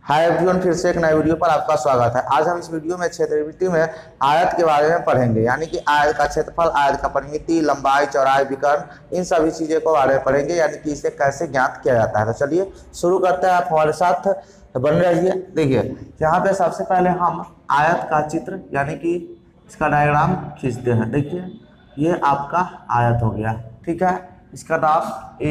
Hi everyone, फिर से एक नए वीडियो पर आपका स्वागत है। आज हम इस वीडियो में क्षेत्रविधि में आयत के बारे में पढ़ेंगे, यानी कि आयत का क्षेत्रफल, आयत का परिमिति, लंबाई, चौड़ाई, विकर्ण, इन सभी चीज़ों के बारे में पढ़ेंगे, यानी कि इसे कैसे ज्ञात किया जाता है। तो चलिए शुरू करते हैं, आप हमारे साथ बन रहिए। देखिए यहाँ पे सबसे पहले हम आयत का चित्र यानी कि इसका डायग्राम खींचते हैं। देखिए ये आपका आयत हो गया, ठीक है। इसका नाम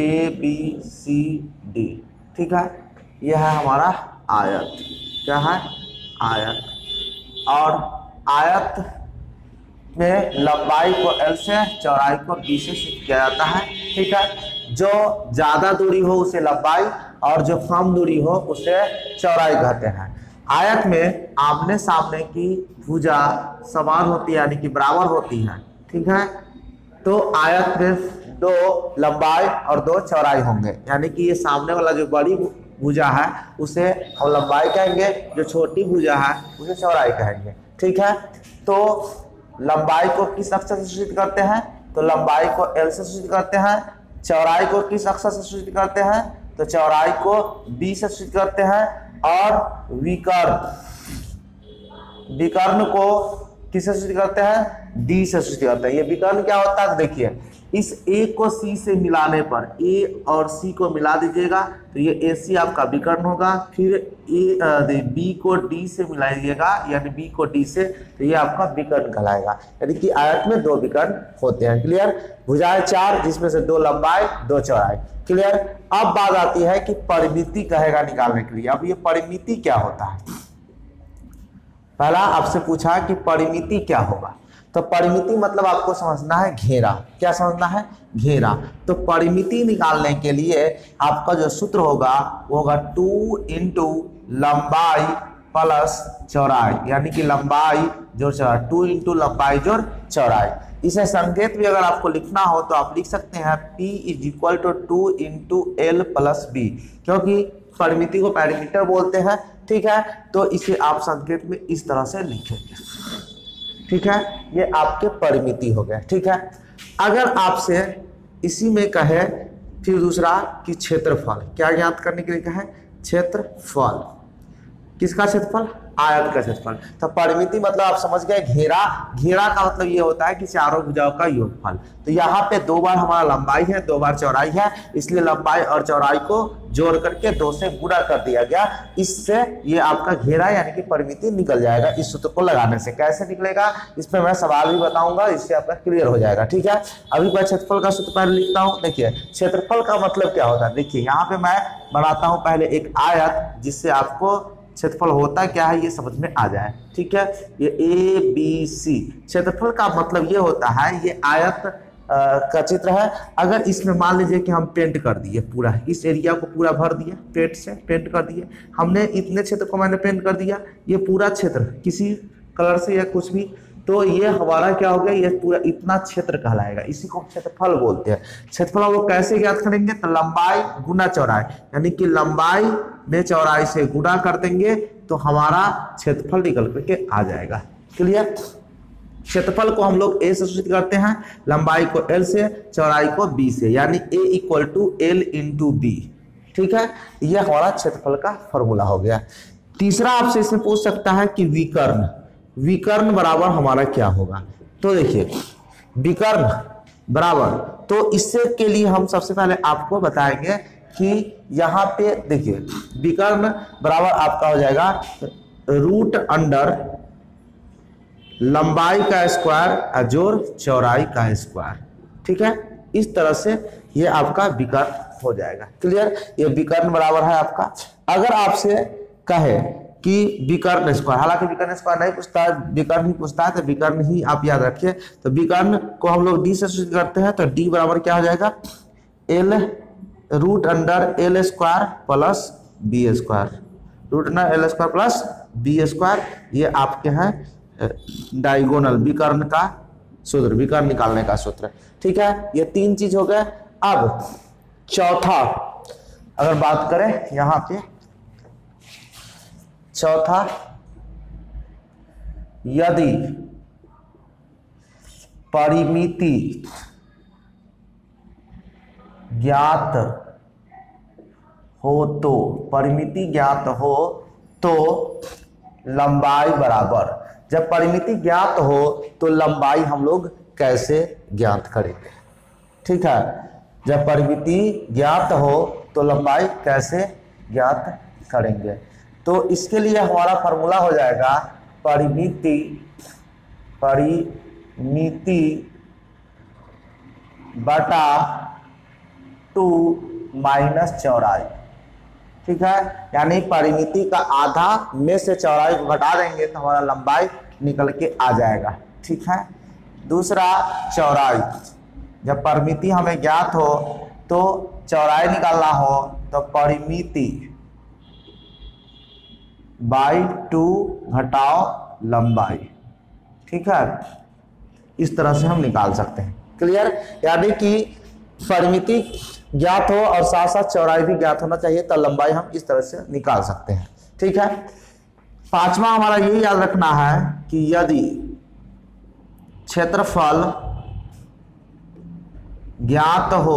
ABCD, ठीक है। यह है हमारा आयत। क्या है? आयत। और आयत में लंबाई को L से, चौड़ाई को B से सिद्ध किया जाता है, ठीक है। जो ज़्यादा दूरी हो उसे लंबाई और जो कम दूरी हो उसे चौड़ाई कहते हैं। आयत में आमने सामने की भुजा समान होती है, यानी कि बराबर होती है, ठीक है। तो आयत में 2 लंबाई और 2 चौड़ाई होंगे, यानी कि ये सामने वाला जो बड़ी भुजा है उसे हम लंबाई कहेंगे, जो छोटी भुजा है उसे चौड़ाई कहेंगे, ठीक है। तो लंबाई को किस अक्षर से सूचित करते हैं? तो लंबाई को L से सूचित करते हैं। चौड़ाई को किस अक्षर से सूचित करते हैं? तो चौड़ाई को B से सूचित करते हैं। और विकर्ण को किससे सूचित करते हैं? D से सूचित करते हैं। ये विकर्ण क्या होता है? देखिए इस A को C से मिलाने पर, A और C को मिला दीजिएगा तो ये AC आपका विकर्ण होगा। फिर B को D से मिलाइएगा, यानी B को D से, तो ये आपका विकर्ण कहलाएगा। यानी कि आयत में 2 विकर्ण होते हैं। क्लियर? भुजाएं 4, जिसमें से 2 लंबाई 2 चौड़ाई। क्लियर? अब बात आती है कि परिमिति कहेगा निकालने के लिए। अब ये परिमिति क्या होता है? पहला आपसे पूछा कि परिमिति क्या होगा, तो परिमिति मतलब आपको समझना है घेरा। क्या समझना है? घेरा। तो परिमिति निकालने के लिए आपका जो सूत्र होगा वो होगा 2 इंटू लंबाई प्लस चौड़ाई, यानी कि लंबाई जोड़ चौड़ाई, 2 इंटू लंबाई जोड़ चौड़ाई। इसे संकेत भी अगर आपको लिखना हो तो आप लिख सकते हैं P = 2 into L plus B, क्योंकि परिमिति को पैरामीटर बोलते हैं, ठीक है। तो इसे आप संकेत में इस तरह से लिखेंगे, ठीक है। ये आपके परिमिति हो गए, ठीक है। अगर आपसे इसी में कहे फिर दूसरा कि क्षेत्रफल, क्या ज्ञात करने के लिए कहे? क्षेत्रफल। किसका क्षेत्रफल? आयत का क्षेत्रफल। तो परिमिति मतलब आप समझ गए घेरा। घेरा का मतलब ये होता है कि चारों भुजाओं का योगफल। तो यहाँ पे 2 बार हमारा लंबाई है, 2 बार चौड़ाई है, इसलिए लंबाई और चौड़ाई को जोड़ करके 2 से गुणा कर दिया गया। इससे ये आपका घेरा यानी कि परिमिति निकल जाएगा इस सूत्र को लगाने से। कैसे निकलेगा इस पर मैं सवाल भी बताऊंगा, इससे आपका क्लियर हो जाएगा, ठीक है। अभी मैं क्षेत्रफल का सूत्र पहले लिखता हूँ। देखिए क्षेत्रफल का मतलब क्या होता है? देखिए यहाँ पे मैं बनाता हूँ पहले एक आयत, जिससे आपको क्षेत्रफल होता क्या है ये समझ में आ जाए, ठीक है। ये ABC क्षेत्रफल का मतलब ये होता है, ये आयत का चित्र है। अगर इसमें मान लीजिए कि हम पेंट कर दिए, पूरा इस एरिया को पूरा भर दिए, पेंट से पेंट कर दिए हमने, इतने क्षेत्र को मैंने पेंट कर दिया, ये पूरा क्षेत्र किसी कलर से या कुछ भी, तो ये हमारा क्या हो गया? ये पूरा इतना क्षेत्र कहलाएगा, इसी को क्षेत्रफल बोलते हैं। क्षेत्रफल वो कैसे ज्ञात करेंगे? तो लंबाई गुना चौड़ाई, यानी कि लंबाई में चौड़ाई से गुणा कर देंगे तो हमारा क्षेत्रफल निकल करके आ जाएगा। क्लियर? क्षेत्रफल को हम लोग A से सूचित करते हैं, लंबाई को L से, चौड़ाई को B से, यानी A = L × B, ठीक है। यह हमारा क्षेत्रफल का फॉर्मूला हो गया। तीसरा आपसे इसमें पूछ सकता है कि विकर्ण। विकर्ण बराबर हमारा क्या होगा? तो देखिए विकर्ण बराबर, तो इससे के लिए हम सबसे पहले आपको बताएंगे कि यहाँ पे देखिए विकर्ण बराबर आपका हो जाएगा √, लंबाई का स्क्वायर जोड़ चौड़ाई का स्क्वायर, ठीक है। इस तरह से ये आपका विकर्ण हो जाएगा। क्लियर? ये विकर्ण बराबर है आपका। अगर आपसे कहे कि विकर्ण स्क्वायर, हालांकि विकर्ण स्क्वायर नहीं पूछता है, विकर्ण ही पूछता है, तो विकर्ण ही आप याद रखिए। तो विकर्ण को हम लोग D से सूचित करते हैं, तो D बराबर क्या हो जाएगा? L √L² plus B², √L² plus B²। ये आपके हैं डायगोनल विकर्ण का सूत्र, विकर्ण निकालने का सूत्र, ठीक है। ये 3 चीज हो गए। अब चौथा अगर बात करें यहाँ पे, चौथा, यदि परिमिति ज्ञात हो तो, परिमिति ज्ञात हो तो लंबाई बराबर, जब परिमिति ज्ञात हो तो लंबाई हम लोग कैसे ज्ञात करेंगे। ठीक है, जब परिमिति ज्ञात हो तो लंबाई कैसे ज्ञात करेंगे। तो इसके लिए हमारा फॉर्मूला हो जाएगा परिमिति बटा 2 माइनस चौड़ाई। ठीक है, यानी परिमिति का आधा में से चौड़ाई को घटा देंगे तो हमारा लंबाई निकल के आ जाएगा। ठीक है, दूसरा चौड़ाई, जब परिमिति हमें ज्ञात हो तो चौड़ाई निकालना हो तो परिमिति बाई 2 घटाओ लंबाई। ठीक है, इस तरह से हम निकाल सकते हैं। क्लियर, यानी कि परिमिति ज्ञात हो और साथ साथ चौड़ाई भी ज्ञात होना चाहिए तो लंबाई हम इस तरह से निकाल सकते हैं। ठीक है, पांचवा हमारा यही याद रखना है कि यदि क्षेत्रफल ज्ञात हो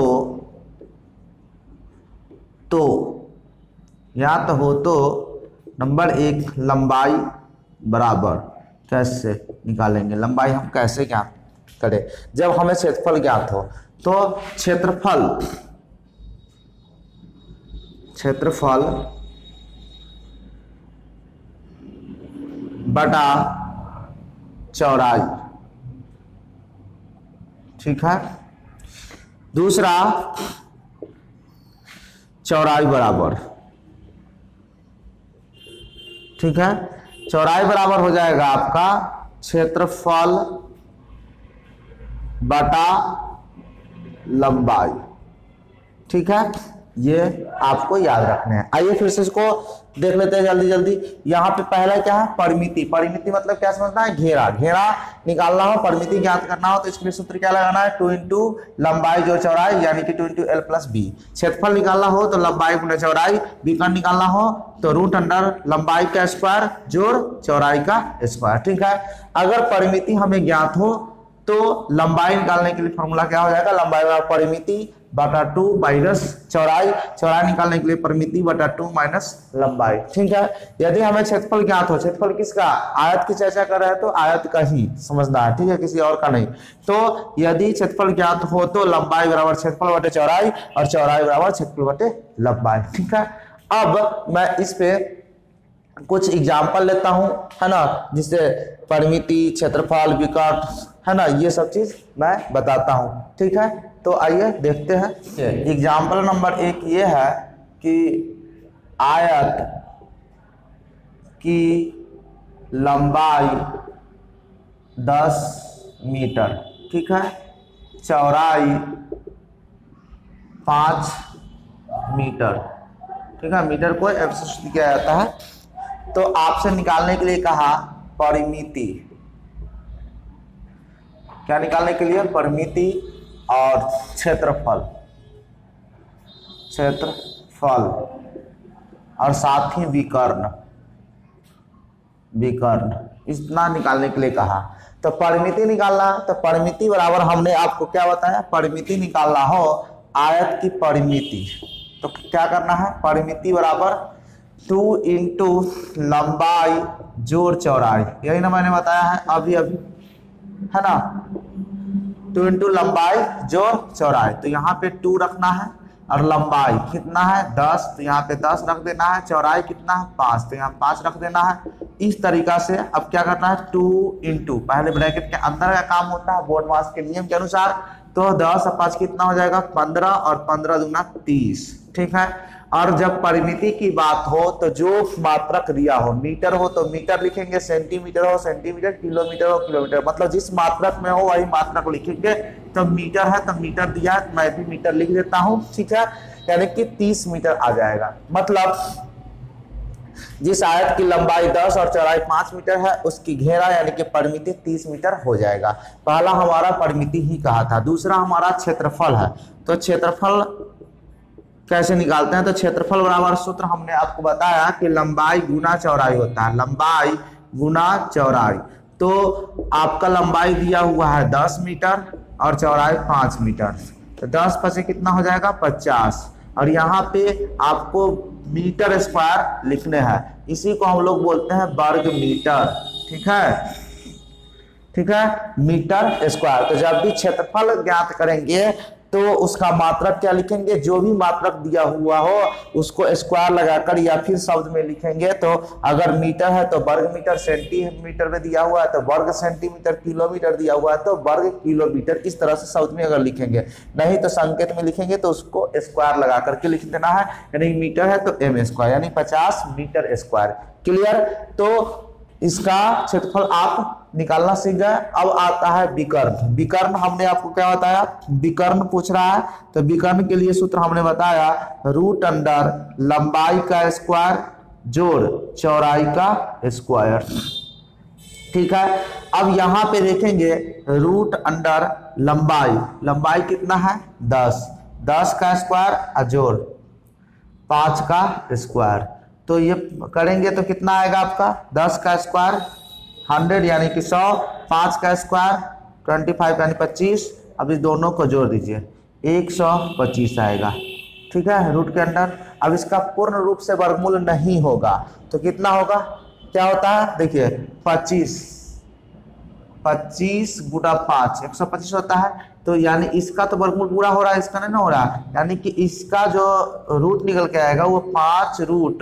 तो नंबर 1 लंबाई बराबर कैसे निकालेंगे। लंबाई हम कैसे ज्ञात करें, जब हमें क्षेत्रफल ज्ञात हो तो क्षेत्रफल बटा चौड़ाई। ठीक है, दूसरा चौड़ाई बराबर। ठीक है, चौड़ाई बराबर हो जाएगा आपका क्षेत्रफल बटा लंबाई। ठीक है, ये आपको याद रखना है। आइए फिर से इसको देख लेते हैं जल्दी जल्दी। यहाँ पे पहला क्या है, परिमिति। परिमिति मतलब क्या समझना है, घेरा। घेरा निकालना हो, परिमिति ज्ञात करना हो तो इसके लिए सूत्र क्या लगाना है, 2 इंटू लंबाई जोड़ चौड़ाई, यानी कि 2 इंटू एल प्लस बी। क्षेत्रफल निकालना हो तो लंबाई गुना चौड़ाई, विकर्ण निकालना हो तो रूट अंडर लंबाई का स्क्वायर जोड़ चौड़ाई का स्क्वायर। ठीक है, अगर परिमिति हमें ज्ञात हो तो लंबाई निकालने के लिए फॉर्मूला क्या हो जाएगा, लंबाई बराबर परिमिति बटा 2 माइनस चौड़ाई। चौड़ाई निकालने के लिए परिमिति बटा 2 माइनस लंबाई। ठीक है, यदि हमें क्षेत्रफल ज्ञात हो, क्षेत्रफल किसका, आयत की चर्चा कर रहे हैं तो आयत का ही समझना है। ठीक है, किसी और का नहीं। तो यदि क्षेत्रफल ज्ञात हो तो लंबाई बराबर क्षेत्रफल बटे चौड़ाई और चौड़ाई बराबर क्षेत्रफल बटे लंबाई। ठीक है, अब मैं इस पे कुछ एग्जाम्पल लेता हूं, है ना, जिससे परिमिति, क्षेत्रफल, विकर्ण, है ना, ये सब चीज मैं बताता हूं। ठीक है, तो आइए देखते हैं। एग्जाम्पल नंबर 1 ये है कि आयत की लंबाई 10 मीटर। ठीक है, चौड़ाई 5 मीटर। ठीक है, मीटर को एफ से सूचित किया जाता है। तो आपसे निकालने के लिए कहा परिमिति, क्या निकालने के लिए, परिमिति और क्षेत्रफल और साथ ही विकर्ण इतना निकालने के लिए कहा। तो परिमिति निकालना, तो परिमिति बराबर हमने आपको क्या बताया, परिमिति निकालना हो आयत की परिमिति तो क्या करना है, परिमिति बराबर 2 इंटू लंबाई जोड़ चौड़ाई। यही ना मैंने बताया है अभी है ना, 2 इंटू लंबाई जोड़ चौड़ाई। तो यहाँ पे 2 रखना है और लंबाई कितना है 10, तो यहाँ पे 10 रख देना है। चौड़ाई कितना है 5, तो यहाँ 5 रख देना है। इस तरीका से अब क्या करना है, 2 इंटू, पहले ब्रैकेट के अंदर का काम होता है बोर्ड मास के नियम के अनुसार। तो 10 और 5 कितना हो जाएगा 15 और 15 दूना 30। ठीक है, और जब परिमिति की बात हो तो जो मात्रक दिया हो, मीटर हो तो मीटर लिखेंगे, सेंटीमीटर हो सेंटीमीटर, किलोमीटर हो किलोमीटर, मतलब जिस मात्रक में हो वही मात्रक लिखेंगे। तो मीटर है तो मीटर दिया है, मैं भी मीटर लिख देता हूं। ठीक है, यानी कि 30 मीटर आ जाएगा। मतलब जिस आयत की लंबाई 10 और चौड़ाई 5 मीटर है उसकी घेरा यानी कि परिमिति 30 मीटर हो जाएगा। पहला हमारा परिमिति ही कहा था। दूसरा हमारा क्षेत्रफल है। तो क्षेत्रफल कैसे निकालते हैं, तो क्षेत्रफल बराबर सूत्र हमने आपको बताया कि लंबाई गुना चौड़ाई होता है, लंबाई गुना चौड़ाई। तो आपका लंबाई दिया हुआ है 10 मीटर और चौड़ाई 5 मीटर, तो 10 पचे कितना हो जाएगा 50। और यहाँ पे आपको मीटर स्क्वायर लिखने हैं। इसी को हम लोग बोलते हैं वर्ग मीटर। ठीक है, ठीक है, मीटर स्क्वायर। तो जब भी क्षेत्रफल ज्ञात करेंगे तो उसका मात्रक क्या लिखेंगे, जो भी मात्रक दिया हुआ हो उसको स्क्वायर लगाकर या फिर शब्द में लिखेंगे। तो अगर मीटर है तो वर्ग मीटर, सेंटीमीटर में दिया हुआ है तो वर्ग सेंटीमीटर, किलोमीटर दिया हुआ है तो वर्ग किलोमीटर। इस तरह से शब्द में अगर लिखेंगे, नहीं तो संकेत में लिखेंगे तो उसको स्क्वायर लगा करके लिख देना है। यानी मीटर है तो एम स्क्वायर, यानी 50 मीटर स्क्वायर। क्लियर। तो इसका क्षेत्रफल आप निकालना सीख गए। अब आता है विकर्ण। विकर्ण हमने आपको क्या बताया, विकर्ण पूछ रहा है तो विकर्ण के लिए सूत्र हमने बताया रूट अंडर लंबाई का स्क्वायर जोड़ चौड़ाई का स्क्वायर। ठीक है, अब यहां पे देखेंगे रूट अंडर लंबाई, लंबाई कितना है 10, 10 का स्क्वायर जोड़ 5 का स्क्वायर। तो ये करेंगे तो कितना आएगा आपका 10 का स्क्वायर 100 यानी कि 100, 5 का स्क्वायर 25 यानी 25। अब इस दोनों को जोड़ दीजिए 125 आएगा। ठीक है, रूट के अंदर। अब इसका पूर्ण रूप से वर्गमूल नहीं होगा तो कितना होगा, क्या होता है देखिए 25 गुणा 5 125 होता है। तो यानी इसका तो वर्गमूल पूरा हो रहा है, इसका नहीं ना हो रहा है। यानी कि इसका जो रूट निकल के आएगा वो 5 रूट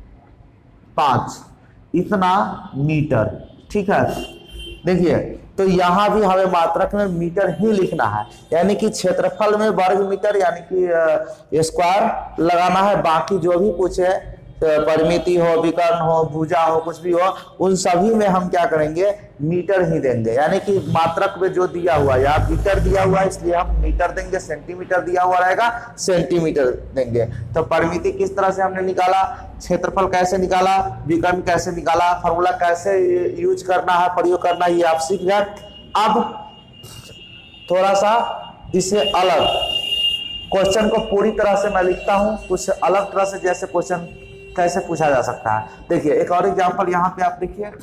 5 इतना मीटर। ठीक है, देखिए तो यहाँ भी हमें मात्रक में मीटर ही लिखना है, यानी कि क्षेत्रफल में वर्ग मीटर यानी कि स्क्वायर लगाना है। बाकी जो भी पूछे परिमिति हो, विकर्ण हो, भुजा हो, कुछ भी हो, उन सभी में हम क्या करेंगे मीटर ही देंगे। यानी कि मात्रक में जो दिया हुआ है, यहाँ मीटर दिया हुआ है इसलिए हम मीटर देंगे, सेंटीमीटर दिया हुआ रहेगा सेंटीमीटर देंगे। तो परिमिति किस तरह से हमने निकाला, क्षेत्रफल कैसे निकाला, विकर्ण कैसे निकाला, फॉर्मूला कैसे यूज करना है, प्रयोग करना है, ये आप सीख गए। अब थोड़ा सा इसे अलग क्वेश्चन को पूरी तरह से मैं लिखता हूं, कुछ अलग तरह से जैसे क्वेश्चन कैसे पूछा जा सकता है। देखिए एक और एग्जांपल यहाँ पे आप देखिए, यदि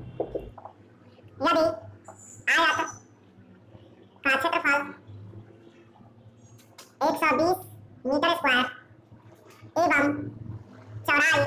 आयत का क्षेत्रफल 120 मीटर स्क्वायर एवं चौड़ाई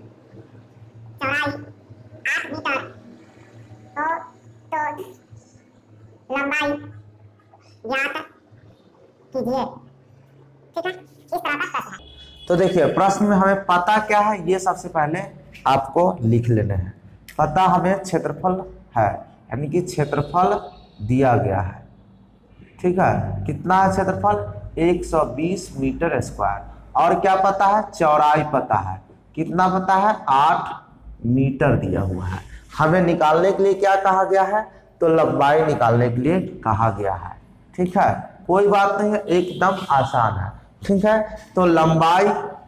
8 मीटर हो तो लंबाई ज्ञात कीजिए। ठीक है, इस तरह का प्रश्न है। तो देखिए प्रश्न में हमें पता क्या है ये सबसे पहले आपको लिख लेना है। पता हमें क्षेत्रफल है, यानी कि क्षेत्रफल दिया गया है। ठीक है, कितना है क्षेत्रफल 120 मीटर स्क्वायर। और क्या पता है, चौड़ाई पता है, कितना पता है 8 मीटर दिया हुआ है। हमें निकालने के लिए क्या कहा गया है, तो लंबाई निकालने के लिए कहा गया है। ठीक है, कोई बात नहीं है, एकदम आसान है। ठीक है, तो लंबाई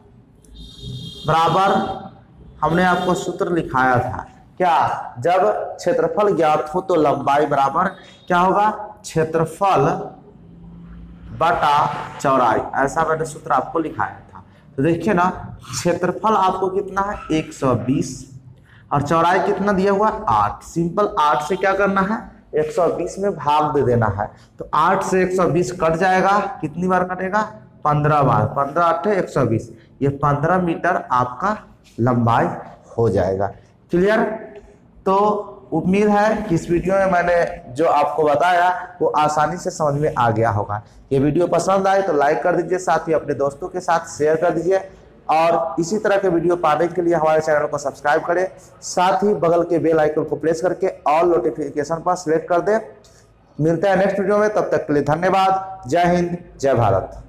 बराबर हमने आपको सूत्र लिखाया था क्या, जब क्षेत्रफल ज्ञात हो तो लंबाई बराबर क्या होगा, क्षेत्रफल बटा चौड़ाई, ऐसा मैंने सूत्र आपको लिखाया था। तो देखिए ना, क्षेत्रफल आपको कितना है 120 और चौड़ाई कितना दिया हुआ 8। सिंपल 8 से क्या करना है 120 में भाग दे देना है। तो 8 से 120 कट जाएगा, कितनी बार कटेगा 15 बार, 15 8 120, ये 15 मीटर आपका लंबाई हो जाएगा। क्लियर। तो उम्मीद है कि इस वीडियो में मैंने जो आपको बताया वो आसानी से समझ में आ गया होगा। ये वीडियो पसंद आए तो लाइक कर दीजिए, साथ ही अपने दोस्तों के साथ शेयर कर दीजिए और इसी तरह के वीडियो पाने के लिए हमारे चैनल को सब्सक्राइब करें। साथ ही बगल के बेल आइकन को प्रेस करके ऑल नोटिफिकेशन पर सिलेक्ट कर दें। मिलते हैं नेक्स्ट वीडियो में, तब तक के लिए धन्यवाद। जय हिंद, जय भारत।